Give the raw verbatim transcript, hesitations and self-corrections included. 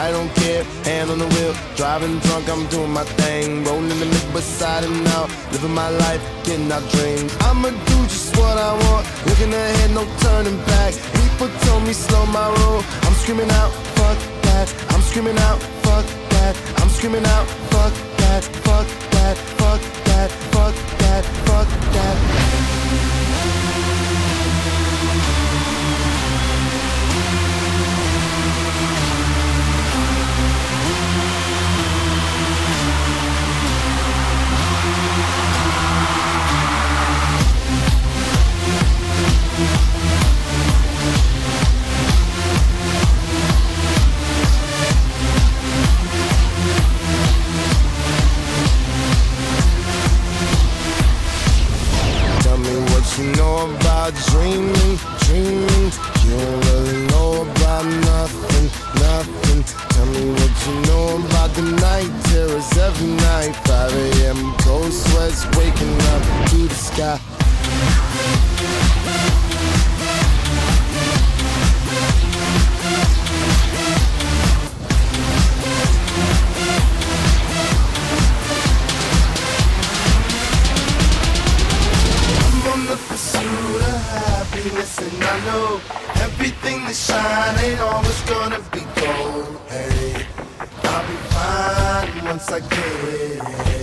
I don't care, hand on the wheel, driving drunk, I'm doing my thing, rolling in the mid beside and out, living my life, getting out dreams. I'ma do just what I want, looking ahead, no turning back. People told me slow my roll, I'm screaming out, fuck that. I'm screaming out, fuck that. I'm screaming out, fuck that, fuck that, fuck that, fuck that, fuck that. You know about dreaming, dreaming. You don't really know about nothing, nothing. Tell me what you know about the night terrors every night. five A M cold sweats waking up to the sky. Pursuit of happiness, and I know everything that shine ain't always gonna be gold. Hey, I'll be fine once I get it.